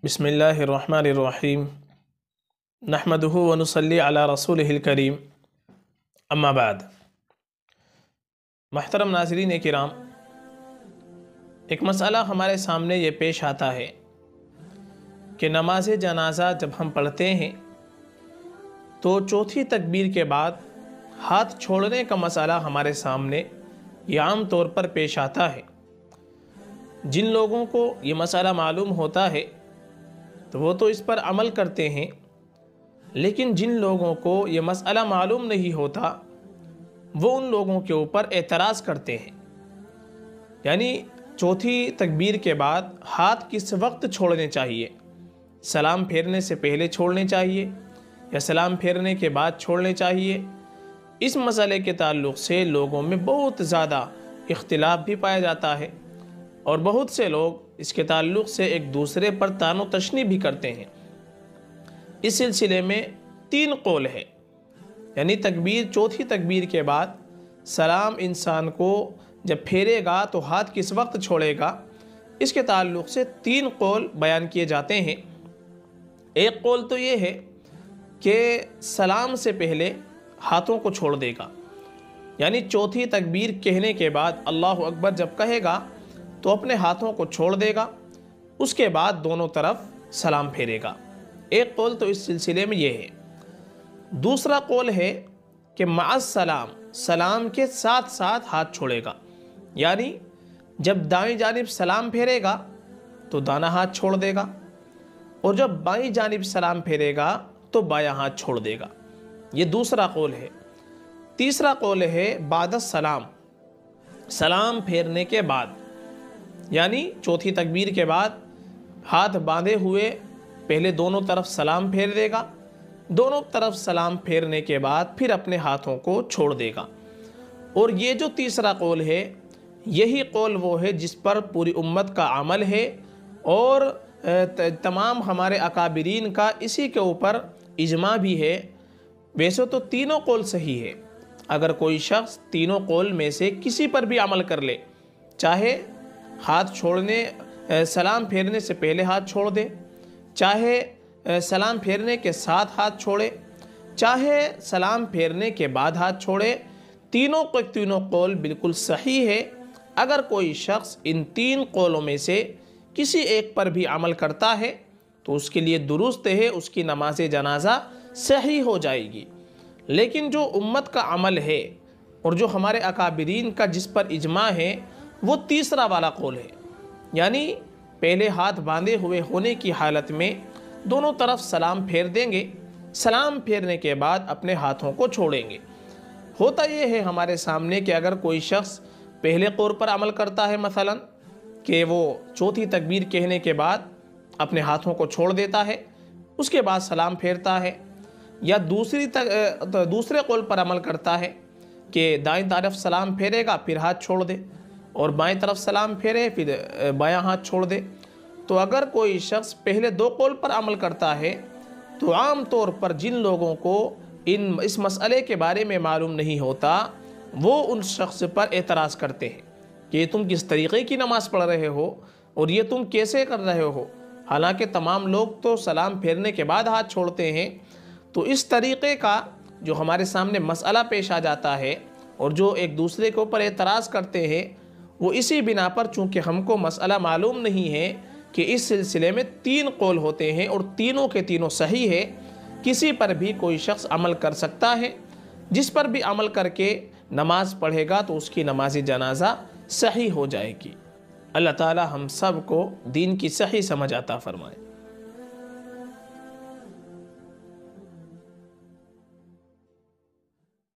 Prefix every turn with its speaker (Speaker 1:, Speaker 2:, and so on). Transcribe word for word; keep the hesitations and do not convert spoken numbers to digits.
Speaker 1: بسم اللہ الرحمن الرحیم نحمدہ و نصلی علی رسولہ الکریم اما بعد۔ محترم ناظرین کرام، ایک مسئلہ ہمارے سامنے یہ پیش آتا ہے کہ نماز جنازہ جب ہم پڑھتے ہیں تو چوتھی تکبیر کے بعد ہاتھ چھوڑنے کا مسئلہ ہمارے سامنے یہ عام طور پر پیش آتا ہے۔ جن لوگوں کو یہ مسئلہ معلوم ہوتا ہے تو وہ تو اس پر عمل کرتے ہیں، لیکن جن لوگوں کو یہ مسئلہ معلوم نہیں ہوتا وہ ان لوگوں کے اوپر اعتراض کرتے ہیں، یعنی چوتھی تکبیر کے بعد ہاتھ کس وقت چھوڑنے چاہیے، سلام پھیرنے سے پہلے چھوڑنے چاہیے یا سلام پھیرنے کے بعد چھوڑنے چاہیے۔ اس مسئلے کے تعلق سے لوگوں میں بہت زیادہ اختلاف بھی پایا جاتا ہے، اور بہت سے لوگ اس کے تعلق سے ایک دوسرے پر طعن و تشنیع بھی کرتے ہیں۔ اس سلسلے میں تین قول ہے، یعنی تکبیر چوتھی تکبیر کے بعد سلام انسان کو جب پھیرے گا تو ہاتھ کس وقت چھوڑے گا، اس کے تعلق سے تین قول بیان کیے جاتے ہیں۔ ایک قول تو یہ ہے کہ سلام سے پہلے ہاتھوں کو چھوڑ دے گا، یعنی چوتھی تکبیر کہنے کے بعد اللہ اکبر جب کہے گا تو اپنے ہاتھوں کو چھوڑ دے گا، اس کے بعد دونوں طرف سلام پھیرے گا۔ ایک قول تو اس سلسلے میں یہ ہے۔ دوسرا قول ہے کہ مع السلام، سلام کے ساتھ ساتھ ہاتھ چھوڑے گا، یعنی جب دائیں جانب سلام پھیرے گا تو دانا ہاتھ چھوڑ دے گا، اور جب بائیں جانب سلام پھیرے گا تو بایاں ہاتھ چھوڑ دے گا۔ یہ دوسرا قول ہے۔ تیسرا قول ہے بعد السلام، سلام پھیرنے کے بعد، یعنی چوتھی تکبیر کے بعد ہاتھ باندھے ہوئے پہلے دونوں طرف سلام پھیر دے گا، دونوں طرف سلام پھیرنے کے بعد پھر اپنے ہاتھوں کو چھوڑ دے گا۔ اور یہ جو تیسرا قول ہے یہی قول وہ ہے جس پر پوری امت کا عمل ہے، اور تمام ہمارے اکابرین کا اسی کے اوپر اجماع بھی ہے۔ ویسے تو تینوں قول صحیح ہے، اگر کوئی شخص تینوں قول میں سے کسی پر بھی عمل کر لے، چاہے ہاتھ چھوڑنے سلام پھیرنے سے پہلے ہاتھ چھوڑ دے، چاہے سلام پھیرنے کے ساتھ ہاتھ چھوڑے، چاہے سلام پھیرنے کے بعد ہاتھ چھوڑے، تینوں کو تینوں قول بالکل صحیح ہے۔ اگر کوئی شخص ان تین قولوں میں سے کسی ایک پر بھی عمل کرتا ہے تو اس کے لیے درست ہے، اس کی نماز جنازہ صحیح ہو جائے گی۔ لیکن جو امت کا عمل ہے اور جو ہمارے اکابرین کا جس پر اجماع ہے وہ تیسرا والا قول ہے، یعنی پہلے ہاتھ باندھے ہوئے ہونے کی حالت میں دونوں طرف سلام پھیر دیں گے، سلام پھیرنے کے بعد اپنے ہاتھوں کو چھوڑیں گے۔ ہوتا یہ ہے ہمارے سامنے کہ اگر کوئی شخص پہلے قول پر عمل کرتا ہے، مثلا کہ وہ چوتھی تکبیر کہنے کے بعد اپنے ہاتھوں کو چھوڑ دیتا ہے، اس کے بعد سلام پھیرتا ہے، یا دوسری دوسرے قول پر عمل کرتا ہے کہ دائیں طرف سلام پھیرے گا پھر ہاتھ چھوڑ دے، اور بائیں طرف سلام پھیرے پھر بایاں ہاتھ چھوڑ دے، تو اگر کوئی شخص پہلے دو قول پر عمل کرتا ہے تو عام طور پر جن لوگوں کو ان اس مسئلے کے بارے میں معلوم نہیں ہوتا وہ ان شخص پر اعتراض کرتے ہیں کہ یہ تم کس طریقے کی نماز پڑھ رہے ہو اور یہ تم کیسے کر رہے ہو، حالانکہ تمام لوگ تو سلام پھیرنے کے بعد ہاتھ چھوڑتے ہیں۔ تو اس طریقے کا جو ہمارے سامنے مسئلہ پیش آ جاتا ہے اور جو ایک دوسرے کے اوپر اعتراض کرتے ہیں، وہ اسی بنا پر چونکہ ہم کو مسئلہ معلوم نہیں ہے کہ اس سلسلے میں تین قول ہوتے ہیں اور تینوں کے تینوں صحیح ہے، کسی پر بھی کوئی شخص عمل کر سکتا ہے، جس پر بھی عمل کر کے نماز پڑھے گا تو اس کی نماز جنازہ صحیح ہو جائے گی۔ اللہ تعالی ہم سب کو دین کی صحیح سمجھ عطا فرمائے۔